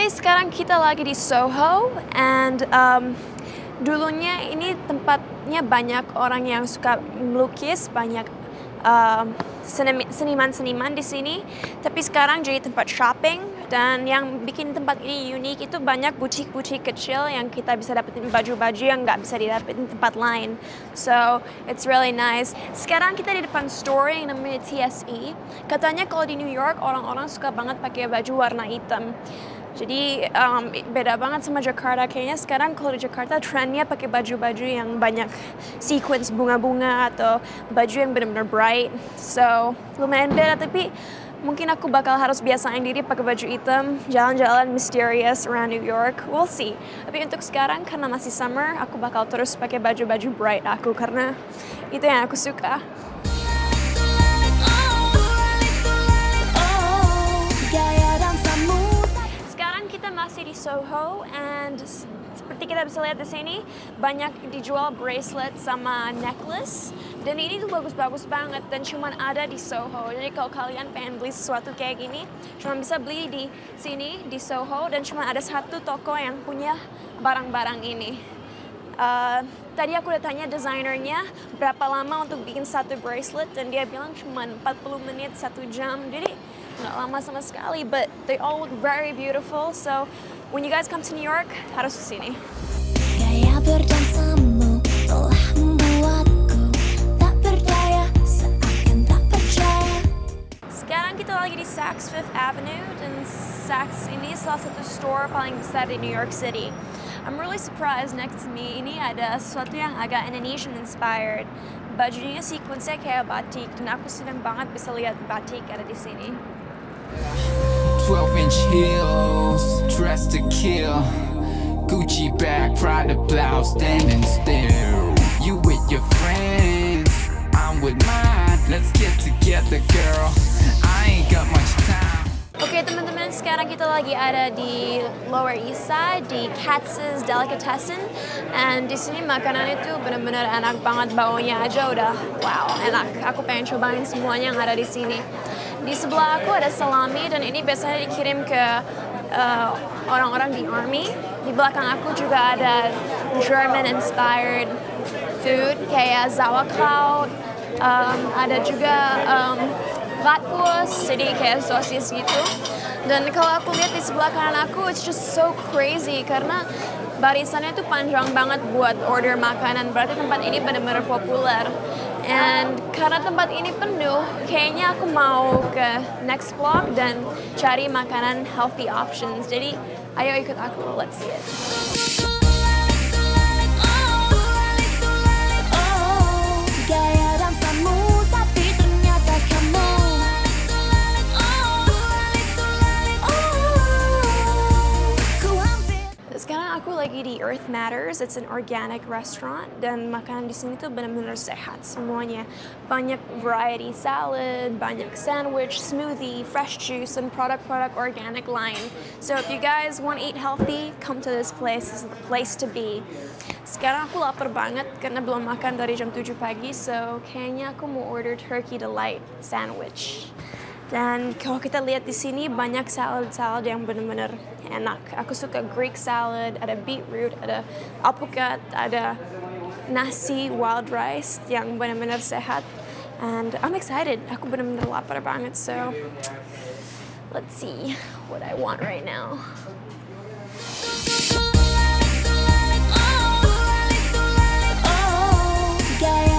Okay, sekarang kita lagi di Soho, and dulunya ini tempatnya banyak orang yang suka melukis, banyak seniman-seniman di sini. Tapi sekarang jadi tempat shopping, dan yang bikin tempat ini unik itu banyak butik-butik kecil yang kita bisa dapetin baju-baju yang nggak bisa didapetin tempat lain. So it's really nice. Sekarang kita di depan store yang namanya TSE. Katanya kalau di New York orang-orang suka banget pakai baju warna hitam. Jadi beda banget sama Jakarta. Kayaknya sekarang kalau di Jakarta trennya pakai baju-baju yang banyak sequence bunga-bunga atau baju yang benar-benar bright. So lumayan beda, tapi mungkin aku bakal harus biasain diri pakai baju hitam, jalan-jalan mysterious around New York. We'll see. Tapi untuk sekarang karena masih summer, aku bakal terus pakai baju-baju bright aku karena itu yang aku suka. Masih di Soho, and seperti kita bisa lihat di sini banyak dijual bracelet sama necklace, dan ini tuh bagus-bagus banget dan cuman ada di Soho. Jadi kalau kalian pengen beli sesuatu kayak gini, cuma bisa beli di sini di Soho, dan cuma ada satu toko yang punya barang-barang ini. Tadi aku udah tanya desainernya berapa lama untuk bikin satu bracelet, dan dia bilang cuma 40 menit, 1 jam. Jadi nggak lama sama sekali, but they all look very beautiful. So when you guys come to New York, harus kesini. Gaya berdansamu telah membuatku tak berdaya, seakan tak percaya. Sekarang kita lagi di Saks Fifth Avenue, dan Saks ini salah satu store paling besar di New York City. I'm really surprised next to me ini ada sesuatu yang agak Indonesian inspired. Bajunya sequence-nya kayak batik, dan aku senang banget bisa lihat batik ada di sini. 12-inch heels, dressed to kill, Gucci bag, Prada blouse, standing still. You with your friends, I'm with mine. Let's get together, girl. I ain't got much time. Oke teman-teman, sekarang kita lagi ada di Lower East Side di Katz's Delicatessen, and di sini makanan itu benar-benar enak banget, baunya aja udah wow enak. Aku pengen cobain semuanya yang ada di sini. Di sebelah aku ada salami, dan ini biasanya dikirim ke orang-orang di army. Di belakang aku juga ada German-inspired food kayak sauerkraut, ada juga bratwurst, jadi kayak sosis gitu. Dan kalau aku lihat di sebelah kanan aku, it's just so crazy karena barisannya tuh panjang banget buat order makanan. Berarti tempat ini benar-benar populer. And karena tempat ini penuh, kayaknya aku mau ke next vlog dan cari makanan healthy options. Jadi ayo ikut aku, let's see it. Sekarang aku lagi di Earth Matters. It's an organic restaurant, dan makanan di sini tuh benar-benar sehat semuanya. Banyak variety salad, banyak sandwich, smoothie, fresh juice, and produk-produk organic lain. So if you guys want to eat healthy, come to this place. This is the place to be. Sekarang aku lapar banget karena belum makan dari jam 7 pagi, so kayaknya aku mau order turkey delight sandwich. Dan kalau kita lihat di sini banyak salad-salad yang benar-benar enak. Aku suka Greek salad, ada beetroot, ada alpukat, ada nasi wild rice yang benar-benar sehat. And I'm excited. Aku benar-benar lapar banget. So let's see what I want right now. Oh,